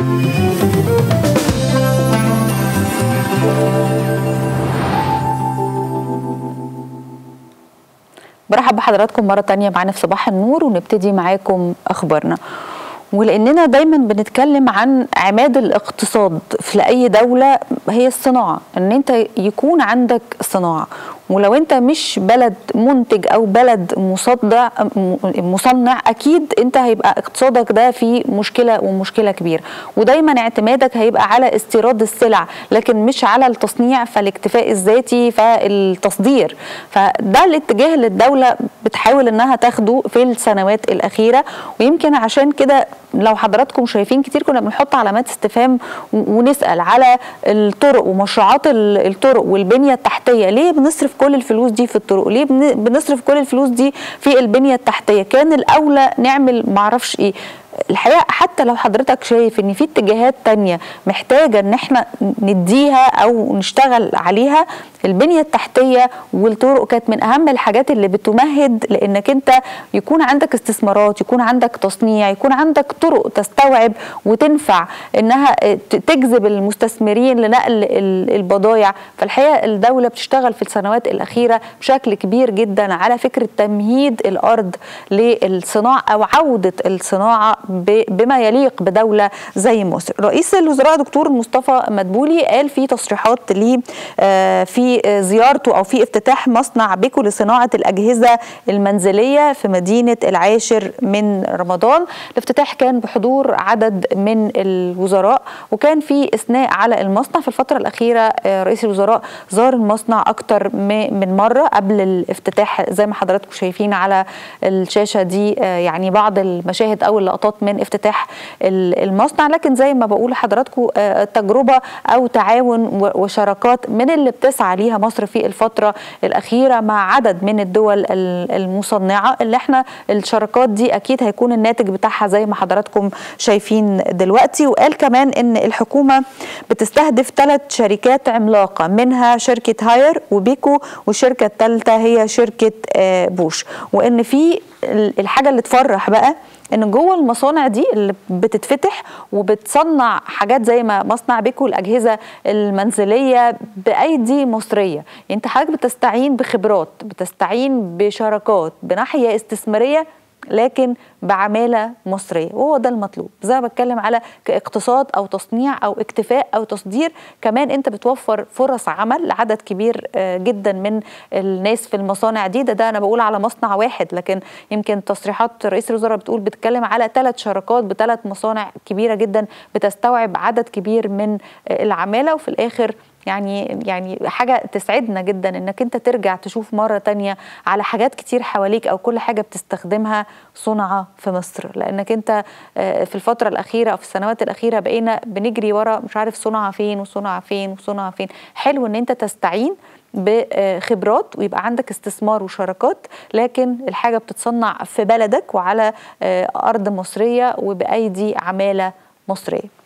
برحب بحضراتكم مرة تانية معانا في صباح النور، ونبتدي معاكم أخبارنا. ولأننا دايما بنتكلم عن عماد الاقتصاد في أي دولة هي الصناعة، ان انت يكون عندك صناعة. ولو انت مش بلد منتج او بلد مصنع اكيد انت هيبقى اقتصادك ده فيه مشكلة ومشكلة كبيرة، ودايما اعتمادك هيبقى على استيراد السلع لكن مش على التصنيع، فالاكتفاء الذاتي، فالتصدير. فده الاتجاه اللي الدولة بتحاول انها تاخده في السنوات الاخيرة. ويمكن عشان كده لو حضراتكم شايفين كتير كنا بنحط علامات استفهام ونسأل على الطرق ومشروعات الطرق والبنية التحتية. ليه بنصرف كل الفلوس دي في الطرق؟ ليه بنصرف كل الفلوس دي في البنية التحتية؟ كان الأولى نعمل معرفش ايه. الحقيقة حتى لو حضرتك شايف ان في اتجاهات تانية محتاجة ان احنا نديها او نشتغل عليها، البنية التحتية والطرق كانت من اهم الحاجات اللي بتمهد لانك انت يكون عندك استثمارات، يكون عندك تصنيع، يكون عندك طرق تستوعب وتنفع انها تجذب المستثمرين لنقل البضائع. فالحقيقة الدولة بتشتغل في السنوات الاخيرة بشكل كبير جدا على فكرة تمهيد الارض للصناعة او عودة الصناعة بما يليق بدولة زي مصر. رئيس الوزراء دكتور مصطفى مدبولي قال في تصريحات ليه في زيارته أو في افتتاح مصنع بيكو لصناعة الأجهزة المنزلية في مدينة العاشر من رمضان. الافتتاح كان بحضور عدد من الوزراء وكان في إثناء على المصنع. في الفترة الأخيرة رئيس الوزراء زار المصنع أكتر من مرة قبل الافتتاح، زي ما حضراتكم شايفين على الشاشة دي يعني بعض المشاهد أو اللقطات من افتتاح المصنع. لكن زي ما بقول لحضراتكم تجربة أو تعاون وشراكات من اللي بتسعى ليها مصر في الفترة الأخيرة مع عدد من الدول المصنعة، اللي احنا الشراكات دي أكيد هيكون الناتج بتاعها زي ما حضراتكم شايفين دلوقتي. وقال كمان إن الحكومة بتستهدف 3 شركات عملاقة، منها شركة هاير وبيكو، والشركة الثالثة هي شركة بوش. وإن في الحاجة اللي تفرح بقى ان جوه المصانع دي اللي بتتفتح وبتصنع حاجات زي ما مصنع بيكو الاجهزه المنزليه بايدي مصريه، يعني انت حضرتك بتستعين بخبرات، بتستعين بشراكات بناحيه استثماريه لكن بعماله مصريه، وهو ده المطلوب. زي ما بتكلم على كاقتصاد او تصنيع او اكتفاء او تصدير، كمان انت بتوفر فرص عمل لعدد كبير جدا من الناس في المصانع دي. ده انا بقول على مصنع واحد، لكن يمكن تصريحات رئيس الوزراء بتتكلم على 3 شراكات ب3 مصانع كبيره جدا بتستوعب عدد كبير من العماله. وفي الاخر يعني حاجة تسعدنا جدا انك انت ترجع تشوف مرة تانية على حاجات كتير حواليك او كل حاجة بتستخدمها صنعة في مصر. لانك انت في الفترة الاخيرة او في السنوات الاخيرة بقينا بنجري ورا مش عارف صنعة فين وصنعة فين وصنعة فين. حلو ان انت تستعين بخبرات ويبقى عندك استثمار وشراكات، لكن الحاجة بتتصنع في بلدك وعلى ارض مصرية وبأيدي عمالة مصرية.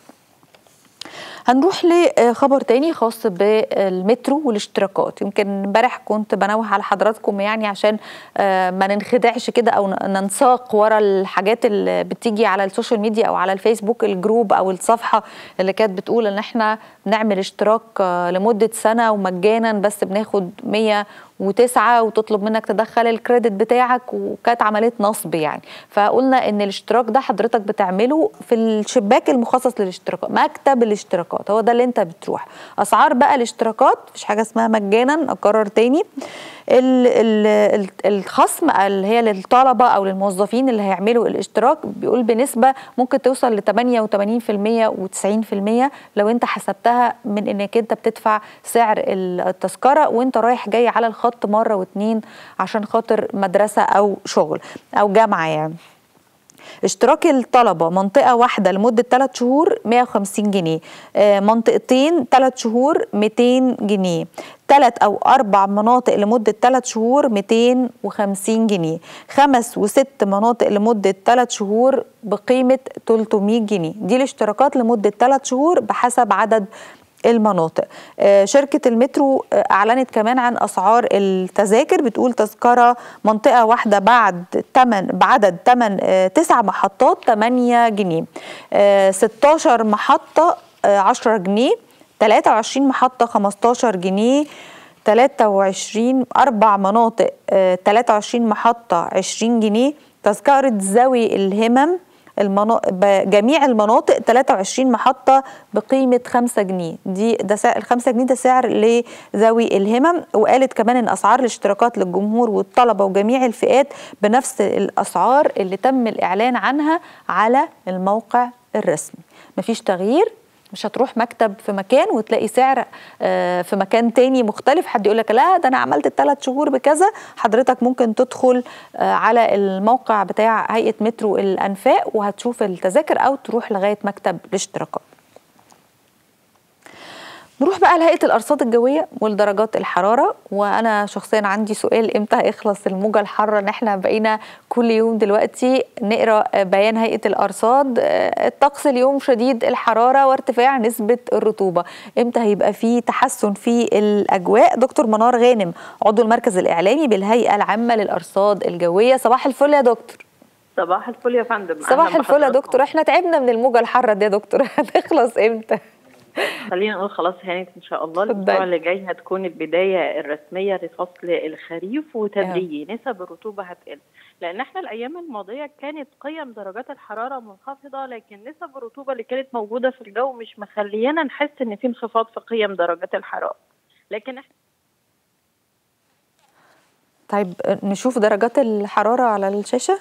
هنروح لخبر تاني خاص بالمترو والاشتراكات. يمكن امبارح كنت بنوه على حضراتكم يعني عشان ما ننخدعش كده او ننساق ورا الحاجات اللي بتيجي على السوشيال ميديا او على الفيسبوك، الجروب او الصفحه اللي كانت بتقول ان احنا بنعمل اشتراك لمده سنه ومجانا بس بناخد 109 وتطلب منك تدخل الكريدت بتاعك، وكانت عمليه نصب يعني. فقلنا ان الاشتراك ده حضرتك بتعمله في الشباك المخصص للاشتراكات، مكتب الاشتراكات، هو ده اللي انت بتروح. اسعار بقى الاشتراكات مفيش حاجه اسمها مجانا، اكرر تاني. الخصم اللي هي للطلبه او للموظفين اللي هيعملوا الاشتراك بيقول بنسبه ممكن توصل ل 88% و90% لو انت حسبتها من انك انت بتدفع سعر التذكره وانت رايح جاي على الخط مره واتنين عشان خاطر مدرسه او شغل او جامعه يعني. اشتراك الطلبة منطقة واحدة لمدة 3 شهور 150 جنيه، منطقتين 3 شهور 200 جنيه، 3 أو 4 مناطق لمدة 3 شهور 250 جنيه، 5 و6 مناطق لمدة 3 شهور بقيمة 300 جنيه. دي الاشتراكات لمدة 3 شهور بحسب عدد المناطق. شركة المترو أعلنت كمان عن أسعار التذاكر، بتقول تذكرة منطقة واحدة بعدد 9 محطات 8 جنيه، 16 محطة 10 جنيه، 23 محطة 15 جنيه، 23 4 مناطق 23 محطة 20 جنيه، تذكرة ذوي الهمم جميع المناطق 23 محطة بقيمة 5 جنيه. ال 5 جنيه ده سعر لذوي الهمم. وقالت كمان ان اسعار الاشتراكات للجمهور والطلبة وجميع الفئات بنفس الاسعار اللي تم الاعلان عنها على الموقع الرسمي. مفيش تغيير، مش هتروح مكتب في مكان وتلاقي سعر في مكان تاني مختلف، حد يقول لك لا ده انا عملت ال3 شهور بكذا. حضرتك ممكن تدخل على الموقع بتاع هيئة مترو الأنفاق وهتشوف التذاكر، او تروح لغاية مكتب الاشتراكات. نروح بقى لهيئة الأرصاد الجوية ولدرجات الحرارة. وأنا شخصيا عندي سؤال، إمتى هيخلص الموجة الحارة؟ إن إحنا بقينا كل يوم دلوقتي نقرأ بيان هيئة الأرصاد، الطقس اليوم شديد الحرارة وارتفاع نسبة الرطوبة. إمتى هيبقى فيه تحسن في الأجواء؟ دكتور منار غانم، عضو المركز الإعلامي بالهيئة العامة للأرصاد الجوية. صباح الفل يا دكتور. صباح الفل يا فندم. صباح الفل يا دكتور. إحنا تعبنا من الموجة الحارة دي يا دكتور، هتخلص إمتى؟ خلينا نقول خلاص هانت ان شاء الله. الاسبوع اللي جاي هتكون البدايه الرسميه لفصل الخريف، وتدريجي نسب الرطوبه هتقل، لان احنا الايام الماضيه كانت قيم درجات الحراره منخفضه، لكن نسب الرطوبه اللي كانت موجوده في الجو مش مخليانا نحس ان في انخفاض في قيم درجات الحراره. لكن احنا طيب نشوف درجات الحراره على الشاشه.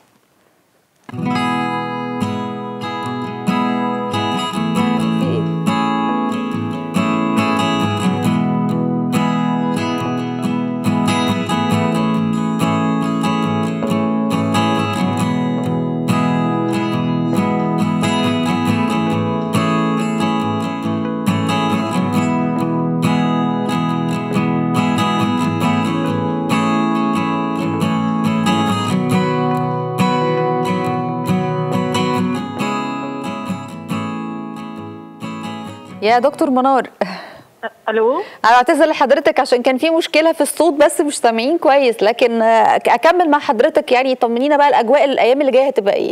يا دكتور منار. الو، انا بعتذر لحضرتك عشان كان في مشكله في الصوت بس مش سامعين كويس، لكن اكمل مع حضرتك. يعني طمنينا بقى الاجواء الايام اللي جايه هتبقى ايه؟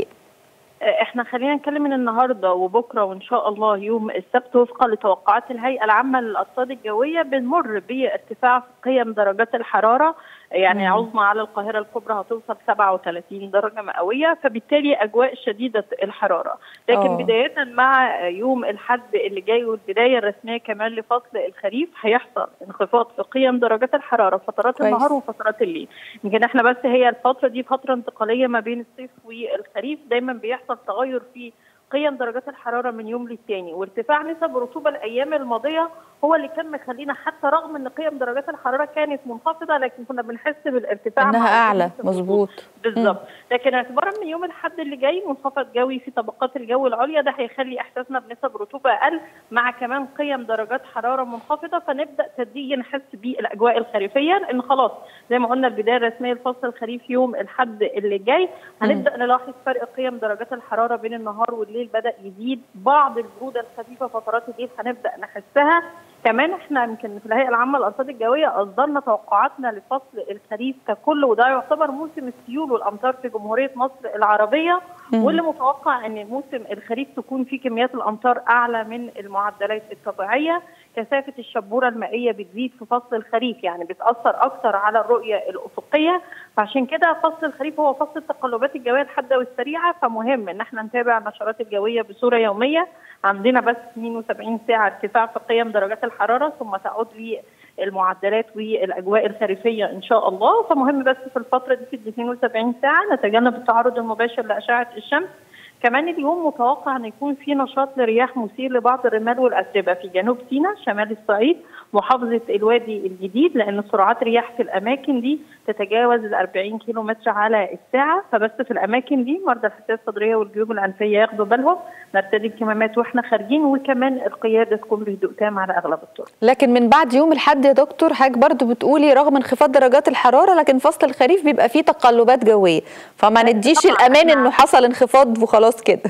احنا خلينا نتكلم من النهارده وبكره وان شاء الله يوم السبت وفقا لتوقعات الهيئه العامه للارصاد الجويه بنمر بارتفاع في قيم درجات الحراره، يعني عظمى على القاهره الكبرى هتوصل 37 درجه مئويه، فبالتالي اجواء شديده الحراره. لكن بدايه مع يوم الاحد اللي جاي والبدايه الرسميه كمان لفصل الخريف هيحصل انخفاض في قيم درجات الحراره فترات النهار وفترات الليل. يمكن احنا بس هي الفتره دي فتره انتقاليه ما بين الصيف والخريف، دايما بيحصل تغير في قيم درجات الحراره من يوم للتاني، وارتفاع نسب الرطوبه الايام الماضيه هو اللي كان مخلينا حتى رغم ان قيم درجات الحراره كانت منخفضه لكن كنا بنحس بالارتفاع انها اعلى. مظبوط بالظبط. لكن اعتبارا من يوم الاحد اللي جاي منخفض جوي في طبقات الجو العليا، ده هيخلي احساسنا بنسب رطوبه اقل مع كمان قيم درجات حراره منخفضه، فنبدا تدريجيا نحس بالاجواء الخريفيه، لان خلاص زي ما قلنا البدايه الرسميه لفصل الخريف يوم الاحد اللي جاي. هنبدا نلاحظ فرق قيم درجات الحراره بين النهار والليل بدا يزيد، بعض البروده الخفيفه فترات الليل هنبدا نحسها. كمان احنا يمكن في الهيئه العامه للارصاد الجويه اصدرنا توقعاتنا لفصل الخريف ككل، وده يعتبر موسم السيول والامطار في جمهوريه مصر العربيه، واللي متوقع ان موسم الخريف تكون فيه كميات الامطار اعلى من المعدلات الطبيعيه. كثافه الشبوره المائيه بتزيد في فصل الخريف، يعني بتاثر اكثر على الرؤيه الافقيه، فعشان كده فصل الخريف هو فصل التقلبات الجويه الحاده والسريعه، فمهم ان احنا نتابع النشرات الجويه بصوره يوميه. عندنا بس 72 ساعه ارتفاع في قيم درجات الحراره ثم تعود للمعدلات والاجواء الخريفيه ان شاء الله، فمهم بس في الفتره دي في ال 72 ساعه نتجنب التعرض المباشر لاشعه الشمس. كمان اليوم متوقع ان يكون في نشاط لرياح مثير لبعض الرمال والاتربه في جنوب سيناء، شمال الصعيد، محافظه الوادي الجديد، لان سرعات رياح في الاماكن دي تتجاوز ال 40 كيلو متر على الساعه، فبس في الاماكن دي مرضى الحساسيه الصدريه والجيوب الانفيه ياخدوا بالهم، نرتدي الكمامات واحنا خارجين، وكمان القياده تكون بهدوء تام على اغلب الطرق. لكن من بعد يوم الاحد يا دكتور حضرتك برضو بتقولي رغم انخفاض درجات الحراره لكن فصل الخريف بيبقى فيه تقلبات جويه، فما نديش الامان انه حصل انخفاض وخلاص كده.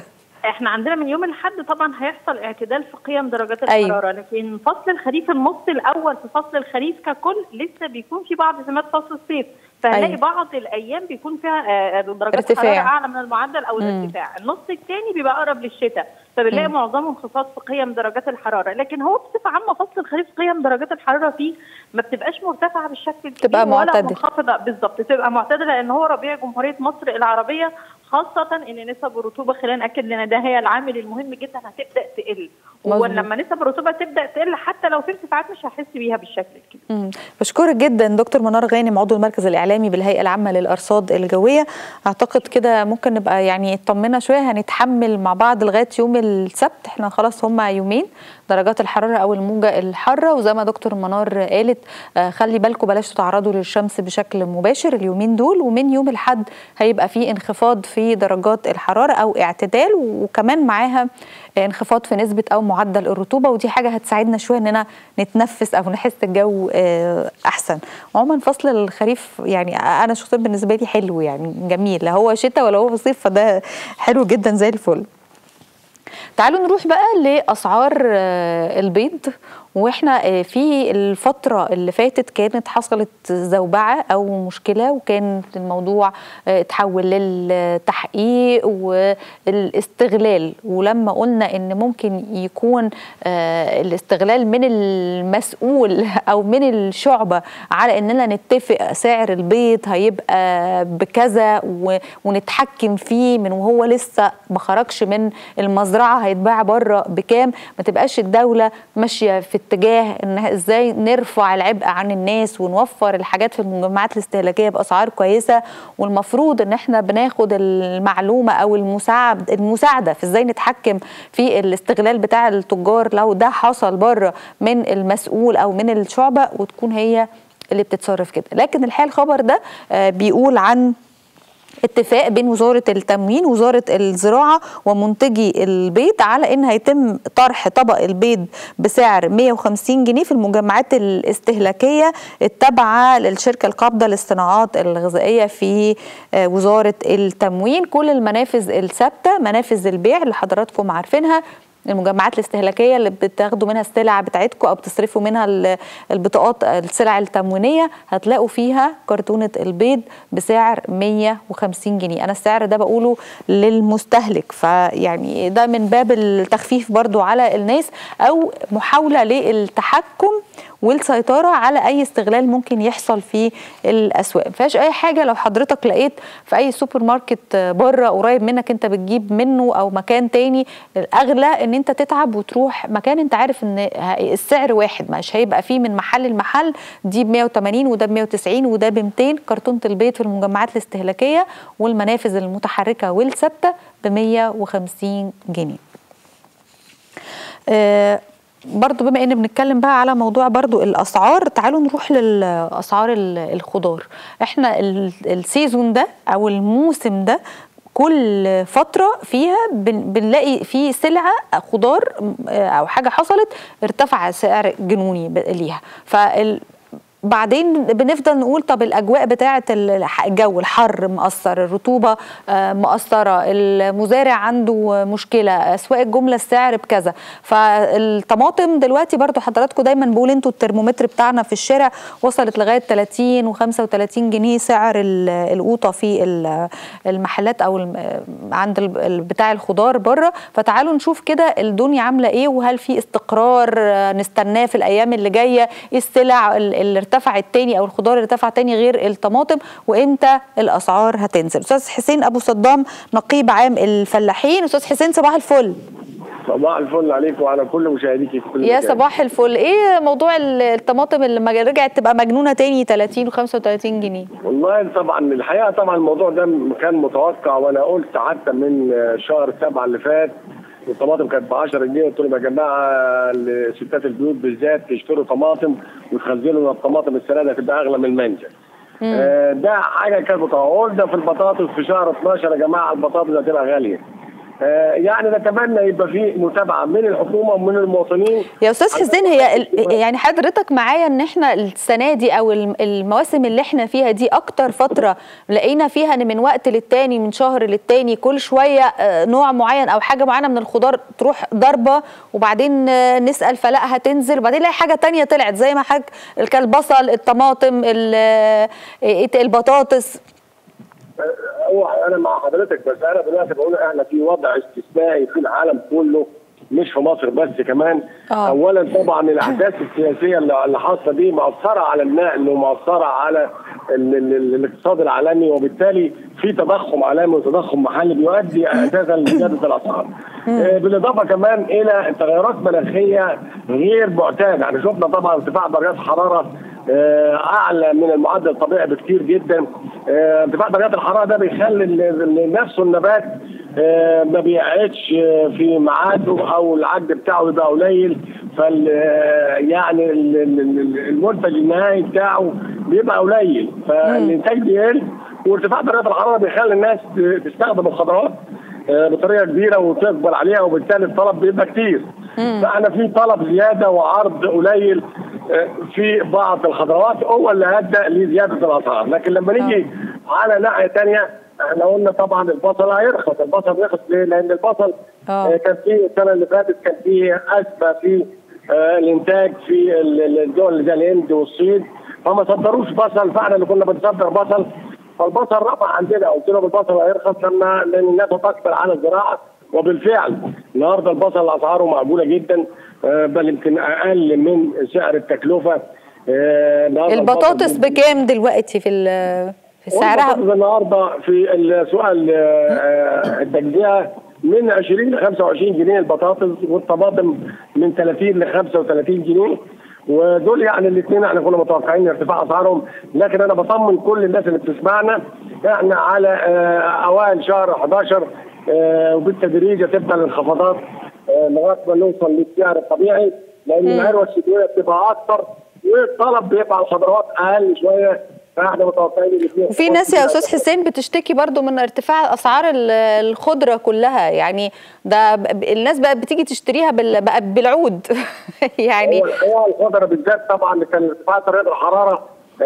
احنا عندنا من يوم الاحد طبعا هيحصل اعتدال في قيم درجات الحراره، لكن فصل الخريف النص الاول في فصل الخريف ككل لسه بيكون في بعض سمات فصل الصيف، فهنلاقي بعض الايام بيكون فيها درجات الحراره اعلى من المعدل او الارتفاع. النص الثاني بيبقى اقرب للشتاء، فبنلاقي معظمه انخفاض في قيم درجات الحراره، لكن هو بصفه عامه فصل الخريف قيم درجات الحراره فيه ما بتبقاش مرتفعه بالشكل الكبير ولا منخفضه بالظبط، بتبقى معتدله، لان هو ربيع جمهوريه مصر العربيه، خاصه ان نسب الرطوبه خلينا ناكد لنا ده هي العامل المهم جدا هتبدا تقل، ولما نسب الرطوبه تبدا تقل حتى لو في ارتفاعات مش هحس بيها بالشكل الكبير. بشكرك جدا دكتور منار غانم، عضو المركز الاعلامي بالهيئه العامه للارصاد الجويه. اعتقد كده ممكن نبقى يعني اطمنا شويه، هنتحمل مع بعض لغايه يوم السبت، احنا خلاص هم يومين درجات الحراره او الموجه الحاره، وزي ما دكتور منار قالت خلي بالكم بلاش تتعرضوا للشمس بشكل مباشر اليومين دول، ومن يوم الاحد هيبقى في انخفاض في درجات الحراره او اعتدال، وكمان معاها انخفاض في نسبه او معدل الرطوبه، ودي حاجه هتساعدنا شويه اننا نتنفس او نحس الجو احسن. عموما فصل الخريف يعني انا شخصيا بالنسبه لي حلو، يعني جميل، لا هو شتاء ولا هو صيف، فده حلو جدا زي الفل. تعالوا نروح بقى لأسعار البيض، واحنا في الفترة اللي فاتت كانت حصلت زوبعة أو مشكلة، وكان الموضوع اتحول للتحقيق والاستغلال، ولما قلنا ان ممكن يكون الاستغلال من المسؤول أو من الشعبة على اننا نتفق سعر البيض هيبقى بكذا ونتحكم فيه من وهو لسه ما خرجش من المزرعة هيتباع بره بكام، ما تبقاش الدولة ماشية في اتجاه ان ازاي نرفع العبء عن الناس ونوفر الحاجات في المجمعات الاستهلاكيه باسعار كويسه، والمفروض ان احنا بناخد المعلومه او المساعده في ازاي نتحكم في الاستغلال بتاع التجار لو ده حصل بره من المسؤول او من الشعبه، وتكون هي اللي بتتصرف كده. لكن الحقيقه الخبر ده بيقول عن اتفاق بين وزارة التموين ووزارة الزراعة ومنتجي البيض على ان هيتم طرح طبق البيض بسعر 150 جنيه في المجمعات الاستهلاكية التابعة للشركة القابضة للصناعات الغذائية في وزارة التموين. كل المنافذ الثابتة، منافذ البيع اللي حضراتكم عارفينها، المجمعات الاستهلاكيه اللي بتاخدوا منها السلع بتاعتكم او بتصرفوا منها البطاقات السلع التموينيه، هتلاقوا فيها كرتونه البيض بسعر 150 جنيه. انا السعر ده بقوله للمستهلك، فيعني ده من باب التخفيف برضو على الناس او محاوله للتحكم والسيطره على اي استغلال ممكن يحصل في الاسواق. مفيهاش اي حاجه لو حضرتك لقيت في اي سوبر ماركت بره قريب منك انت بتجيب منه او مكان تاني، الاغلى ان انت تتعب وتروح مكان انت عارف ان السعر واحد، مش هيبقى فيه من محل لمحل دي ب 180 وده ب 190 وده ب 200. كرتونه البيض في المجمعات الاستهلاكيه والمنافذ المتحركه والثابته ب 150 جنيه. برضو بما ان بنتكلم بقى على موضوع برضو الاسعار، تعالوا نروح للاسعار الخضار. احنا السيزون ده او الموسم ده كل فترة فيها بنلاقي في سلعة خضار او حاجة حصلت ارتفع سعر جنوني ليها، بعدين بنفضل نقول طب الاجواء بتاعه الجو الحر مأثر، الرطوبه مأثره، المزارع عنده مشكله، اسواق الجمله السعر بكذا. فالطماطم دلوقتي برضو حضراتكم دايما بقول انتوا الترمومتر بتاعنا في الشارع وصلت لغايه 30 و35 جنيه سعر القوطه في المحلات او عند بتاع الخضار بره. فتعالوا نشوف كده الدنيا عامله ايه، وهل في استقرار نستناه في الايام اللي جايه، ايه السلع اللي ارتفع التاني او الخضار اللي ارتفع تاني غير الطماطم، وامتى الاسعار هتنزل. استاذ حسين ابو صدام نقيب عام الفلاحين. استاذ حسين صباح الفل. صباح الفل عليك وعلى كل مشاهديكي في كل يا مكان. صباح الفل. ايه موضوع الطماطم اللي رجعت تبقى مجنونه تاني 30 و35 جنيه؟ والله طبعا الحقيقه طبعا الموضوع ده كان متوقع، وانا قلت حتى من شهر 7 اللي فات الطماطم كانت ب 10 جنيه، قلت لهم يا جماعه لستات البيوت بالذات تشتروا طماطم وتخزنوا لنا الطماطم السنه دي هتبقى اغلى من المنجل. ده حاجه كانت متوقعه. قلنا في البطاطس في شهر 12 يا جماعه البطاطس هتبقى غاليه. يعني نتمنى يبقى في متابعه من الحكومه ومن المواطنين. يا استاذ حسين، هي يعني حضرتك معايا ان احنا السنه دي او المواسم اللي احنا فيها دي اكتر فتره لقينا فيها ان من وقت للتاني من شهر للتاني كل شويه نوع معين او حاجه معينه من الخضار تروح ضربه، وبعدين نسال فلا هتنزل، وبعدين نلاقي حاجه تانية طلعت زي ما حضرتك البصل، الطماطم، البطاطس. هو انا مع حضرتك، بس انا دلوقتي بقول احنا في وضع استثنائي في العالم كله، مش في مصر بس كمان. اولا طبعا الاحداث السياسيه اللي حاصله دي مأثره على النقل ومأثره على الاقتصاد العالمي، وبالتالي في تضخم عالمي وتضخم محلي بيؤدي اساسا لزياده الاسعار. بالاضافه كمان الى تغيرات مناخيه غير معتاده، يعني شفنا طبعا ارتفاع درجات حراره اعلى من المعدل الطبيعي بكثير جدا. ارتفاع درجات الحراره ده بيخلي نفسه النبات ما بيقعدش في ميعاده او العد بتاعه بيبقى قليل، يعني المنتج النهائي بتاعه بيبقى قليل، فالانتاج بيقل. وارتفاع درجات الحراره بيخلي الناس تستخدم الخضروات بطريقه كبيره وتقبل عليها، وبالتالي الطلب بيبقى كتير. فاحنا في طلب زياده وعرض قليل في بعض الخضروات هو اللي ادى لزياده الاسعار. لكن لما نيجي على ناحيه ثانيه، احنا قلنا طبعا البصل هيرخص. البصل رخص ليه؟ لان البصل كان فيه السنه اللي فاتت كان فيه ازمه في الانتاج في الدول زي الهند والصين، فما صدروش بصل، فاحنا اللي كنا بنصدر بصل، فالبصل رفع عندنا. قلت لهم البصل هيرخص لان الناس هتقبل على الزراعه، وبالفعل النهارده البصل اسعاره معقوله جدا، بل يمكن اقل من سعر التكلفه. البطاطس بكام دلوقتي في سعرها؟ النهارده في السؤال التجزئه من 20 ل 25 جنيه البطاطس، والطماطم من 30 ل 35 جنيه. ودول يعني الاثنين احنا كنا متوقعين ارتفاع اسعارهم، لكن انا بطمن كل الناس اللي بتسمعنا احنا على اوائل شهر 11 وبالتدريج تبدا الانخفاضات لغايه ما نوصل للسعر الطبيعي، لان العروه الشتويه بتبقى اكثر والطلب بيبقى على الخضروات اقل شويه، فاحنا متوقعين الاثنين. وفي ناس يا استاذ حسين بتشتكي برضو من ارتفاع اسعار الخضره كلها، يعني ده الناس بقت بتيجي تشتريها بالعود يعني الخضره بالذات طبعا كان ارتفاع درجات الحراره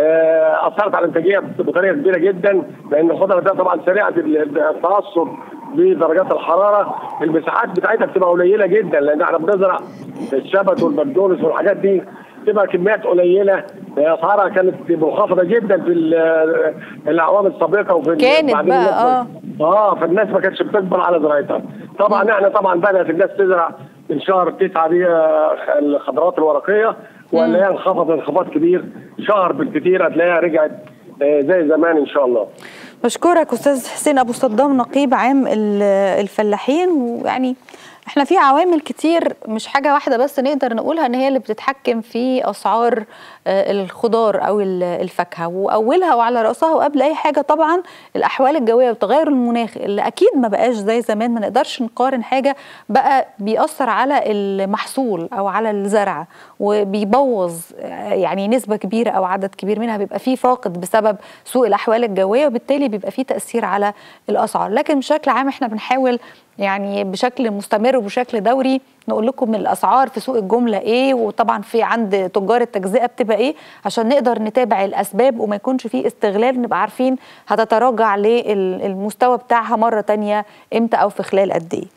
اثرت على الانتاجيه بطريقه كبيره جدا، لان الخضره ده طبعا سريعه التاثر بدرجات الحراره، المساحات بتاعتها بتبقى قليله جدا، لان احنا بنزرع الشبت والبقدونس والحاجات دي تبقى كميات قليله، اسعارها كانت منخفضه جدا في الاعوام السابقه وفي كانت بقى فالناس ما كانتش بتقبل على زراعتها. طبعا احنا بدات الناس تزرع من شهر 9 دي الخضروات الورقيه، وهنلاقيها انخفضت انخفاض كبير، شهر بالكثير هتلاقيها رجعت زي زمان ان شاء الله. بشكرك استاذ حسين ابو صدام نقيب عام الفلاحين. ويعني احنا في عوامل كتير، مش حاجه واحده بس نقدر نقولها ان هي اللي بتتحكم في اسعار الخضار او الفاكهه، واولها وعلى راسها وقبل اي حاجه طبعا الاحوال الجويه والتغير المناخي اللي اكيد ما بقاش زي زمان. ما نقدرش نقارن حاجه بقى بيأثر على المحصول او على الزرع وبيبوظ يعني نسبه كبيره او عدد كبير منها بيبقى فيه فاقد بسبب سوء الاحوال الجويه، وبالتالي بيبقى فيه تأثير على الاسعار. لكن بشكل عام احنا بنحاول يعني بشكل مستمر وبشكل دوري نقول لكم الاسعار في سوق الجمله ايه، وطبعا في عند تجار التجزئه بتبقى ايه، عشان نقدر نتابع الاسباب وما يكونش فيه استغلال، نبقى عارفين هتتراجع للمستوى بتاعها مره تانية امتى او في خلال قد ايه.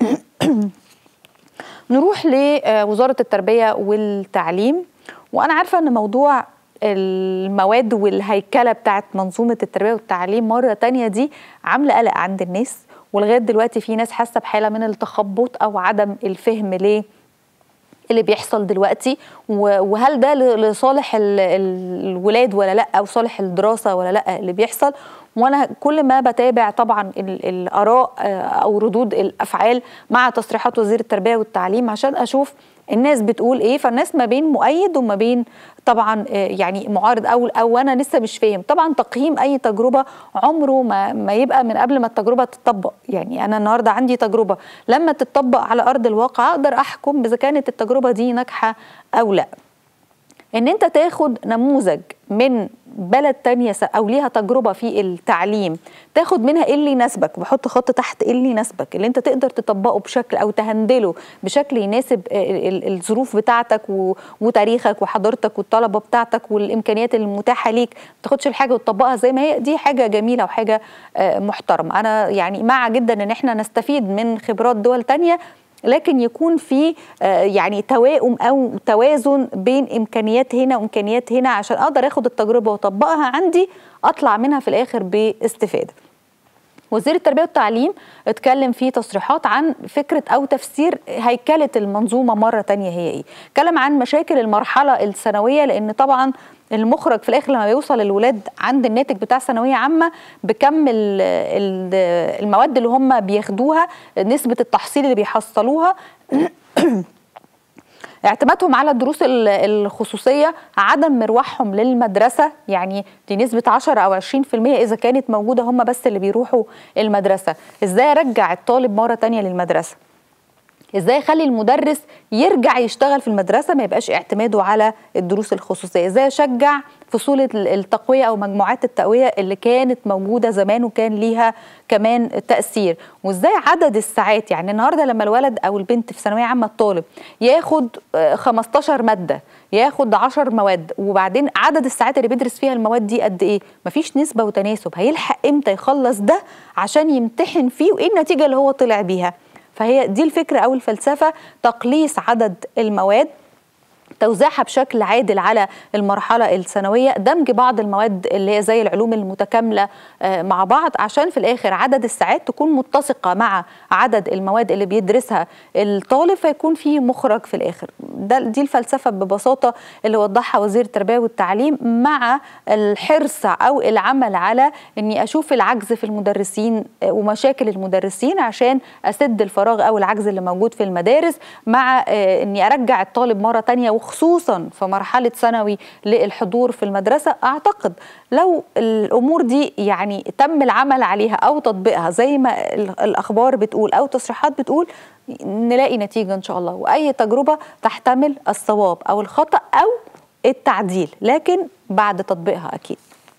نروح لوزاره التربيه والتعليم، وانا عارفه ان موضوع المواد والهيكله بتاعت منظومه التربيه والتعليم مره تانية دي عامله قلق عند الناس، ولغايه دلوقتي في ناس حاسه بحاله من التخبط او عدم الفهم ليه اللي بيحصل دلوقتي، وهل ده لصالح الولاد ولا لا، او صالح الدراسه ولا لا اللي بيحصل. وانا كل ما بتابع طبعا الاراء او ردود الافعال مع تصريحات وزير التربيه والتعليم عشان اشوف الناس بتقول ايه، فالناس ما بين مؤيد وما بين طبعا يعني معارض او انا لسه مش فاهم. طبعا تقييم اي تجربه عمره ما يبقى من قبل ما التجربه تتطبق، يعني انا النهارده عندي تجربه لما تتطبق على ارض الواقع اقدر احكم اذا كانت التجربه دي ناجحه او لا. ان انت تاخد نموذج من بلد تانية او ليها تجربة في التعليم، تاخد منها ايه اللي يناسبك، بحط خط تحت ايه اللي يناسبك، اللي انت تقدر تطبقه بشكل او تهندله بشكل يناسب الظروف بتاعتك وتاريخك وحضارتك والطلبة بتاعتك والامكانيات المتاحة ليك، ما تاخدش الحاجة وتطبقها زي ما هي. دي حاجة جميلة وحاجة محترمة. انا يعني مع جدا ان احنا نستفيد من خبرات دول تانية، لكن يكون في يعني توائم او توازن بين امكانيات هنا وامكانيات هنا، عشان اقدر اخد التجربه واطبقها عندي، اطلع منها في الاخر باستفاده. وزير التربيه والتعليم اتكلم في تصريحات عن فكره او تفسير هيكله المنظومه مره تانية هي ايه. اتكلم عن مشاكل المرحله الثانويه، لان طبعا المخرج في الاخر لما بيوصل الولاد عند الناتج بتاع ثانويه عامه بكم المواد اللي هم بياخدوها، نسبه التحصيل اللي بيحصلوها، اعتمادهم على الدروس الخصوصية، عدم مروحهم للمدرسة، يعني دي نسبة 10 أو 20% إذا كانت موجودة هم بس اللي بيروحوا المدرسة. إزاي أرجع الطالب مرة تانية للمدرسة؟ ازاي اخلي المدرس يرجع يشتغل في المدرسه، ما يبقاش اعتماده على الدروس الخصوصيه؟ ازاي اشجع فصول التقويه او مجموعات التقويه اللي كانت موجوده زمان وكان ليها كمان تاثير؟ وازاي عدد الساعات، يعني النهارده لما الولد او البنت في ثانويه عامه الطالب ياخد 15 ماده، ياخد 10 مواد، وبعدين عدد الساعات اللي بيدرس فيها المواد دي قد ايه؟ مفيش نسبه وتناسب. هيلحق امتى يخلص ده عشان يمتحن فيه، وايه النتيجه اللي هو طلع بيها؟ فهي دي الفكرة أو الفلسفة، تقليص عدد المواد، توزيعها بشكل عادل على المرحلة الثانوية، دمج بعض المواد اللي هي زي العلوم المتكاملة مع بعض، عشان في الآخر عدد الساعات تكون متسقة مع عدد المواد اللي بيدرسها الطالب، فيكون في مخرج في الآخر. دي الفلسفة ببساطة اللي وضحها وزير التربية والتعليم، مع الحرص أو العمل على أني أشوف العجز في المدرسين ومشاكل المدرسين عشان أسد الفراغ أو العجز اللي موجود في المدارس، مع أني أرجع الطالب مرة تانية وخصوصا في مرحلة ثانوي للحضور في المدرسة. أعتقد لو الأمور دي يعني تم العمل عليها أو تطبيقها زي ما الأخبار بتقول أو تصريحات بتقول، نلاقي نتيجة إن شاء الله. وأي تجربة تحتمل الصواب أو الخطأ أو التعديل، لكن بعد تطبيقها أكيد.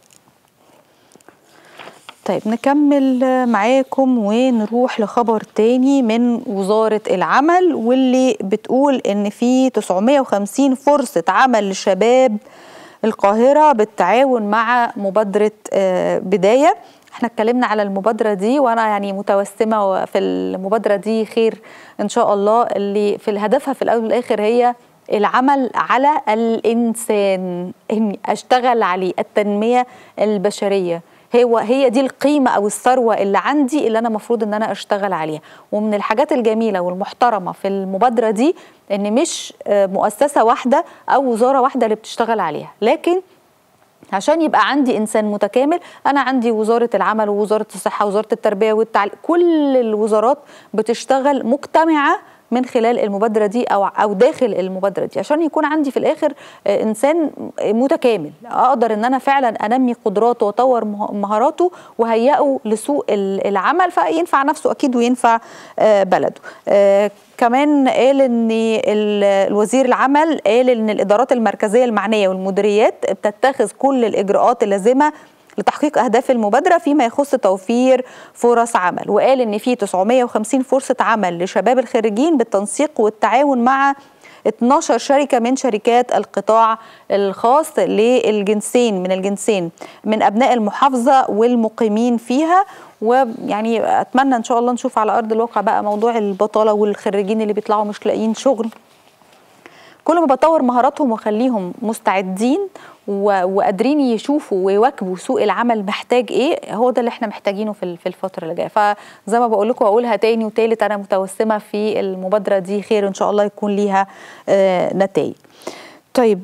طيب نكمل معاكم ونروح لخبر تاني من وزارة العمل، واللي بتقول ان في 950 فرصة عمل لشباب القاهرة بالتعاون مع مبادرة بداية. احنا اتكلمنا على المبادرة دي، وانا يعني متوسمة في المبادرة دي خير ان شاء الله، اللي في هدفها في الاول والاخر هي العمل على الانسان، اني اشتغل عليه، التنمية البشرية. هي دي القيمة أو الثروة اللي عندي، اللي أنا مفروض إن أنا أشتغل عليها. ومن الحاجات الجميلة والمحترمة في المبادرة دي إن مش مؤسسة واحدة أو وزارة واحدة اللي بتشتغل عليها، لكن عشان يبقى عندي إنسان متكامل، أنا عندي وزارة العمل ووزارة الصحة ووزارة التربية والتعليم، كل الوزارات بتشتغل مجتمعة من خلال المبادرة دي أو داخل المبادرة دي، عشان يكون عندي في الآخر إنسان متكامل، أقدر إن أنا فعلا أنمي قدراته وأطور مهاراته وهيئه لسوق العمل، فينفع نفسه أكيد وينفع بلده. كمان قال ان الوزير العمل قال ان الإدارات المركزية المعنية والمديريات بتتخذ كل الإجراءات اللازمة لتحقيق أهداف المبادرة فيما يخص توفير فرص عمل. وقال إن في 950 فرصة عمل لشباب الخريجين بالتنسيق والتعاون مع 12 شركة من شركات القطاع الخاص للجنسين من أبناء المحافظة والمقيمين فيها. ويعني أتمنى إن شاء الله نشوف على أرض الواقع بقى موضوع البطالة والخريجين اللي بيطلعوا مش لاقيين شغل. كل ما بطور مهاراتهم وخليهم مستعدين وقادرين يشوفوا ويواكبوا سوق العمل محتاج ايه، هو ده اللي احنا محتاجينه في الفتره اللي جايه. فزي ما بقول لكم واقولها تاني وتالت، انا متوسمه في المبادره دي خير ان شاء الله يكون ليها نتائج. طيب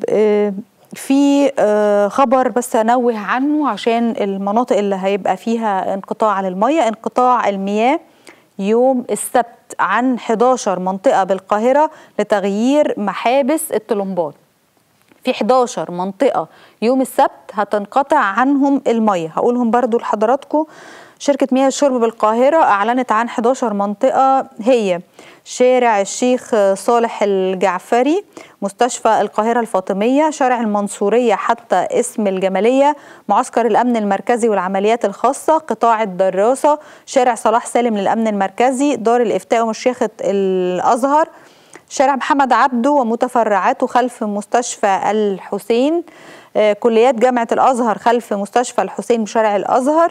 في خبر بس انوه عنه عشان المناطق اللي هيبقى فيها انقطاع للميه. انقطاع المياه يوم السبت عن 11 منطقة بالقاهرة لتغيير محابس الطلمبات. في 11 منطقة يوم السبت هتنقطع عنهم المية، هقولهم برضو لحضراتكم شركة مياه الشرب بالقاهرة أعلنت عن 11 منطقة، هي شارع الشيخ صالح الجعفري، مستشفى القاهرة الفاطمية، شارع المنصورية حتى اسم الجمالية، معسكر الأمن المركزي والعمليات الخاصة، قطاع الدراسة، شارع صلاح سالم للأمن المركزي، دار الإفتاء ومشيخة الأزهر، شارع محمد عبده ومتفرعاته خلف مستشفى الحسين، كليات جامعة الأزهر خلف مستشفى الحسين بشارع الأزهر،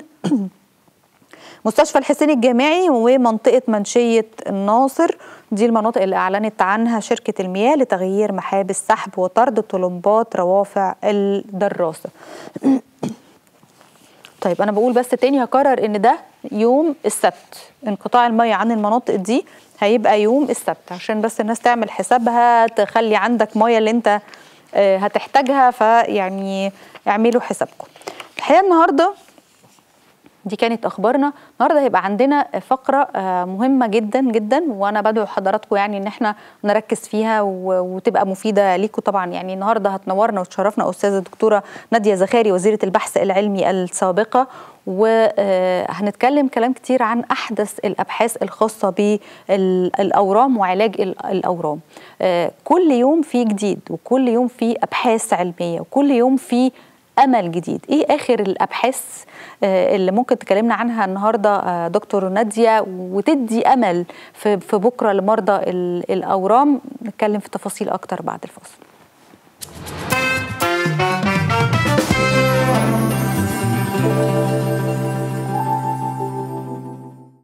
مستشفى الحسين الجامعي ومنطقة منشية الناصر. دي المناطق اللي أعلنت عنها شركة المياه لتغيير محابس سحب وطرد طلمبات روافع الدراسة. طيب أنا بقول بس تاني هكرر إن ده يوم السبت، انقطاع المياه عن المناطق دي هيبقى يوم السبت، عشان بس الناس تعمل حسابها، تخلي عندك مياه اللي انت هتحتاجها، فيعني اعملوا حسابكم. الحقيقة النهارده دي كانت اخبارنا. النهارده هيبقى عندنا فقره مهمه جدا جدا، وانا بدعو حضراتكم يعني ان احنا نركز فيها وتبقى مفيده ليكم طبعا. يعني النهارده هتنورنا وتشرفنا استاذه الدكتوره ناديه زخاري وزيره البحث العلمي السابقه، وهنتكلم كلام كتير عن احدث الابحاث الخاصه بالاورام وعلاج الاورام. كل يوم في جديد، وكل يوم في ابحاث علميه، وكل يوم في امل جديد. ايه اخر الابحاث اللي ممكن تكلمنا عنها النهارده دكتور ناديه وتدي امل في بكره لمرضى الاورام؟ نتكلم في تفاصيل اكتر بعد الفاصل.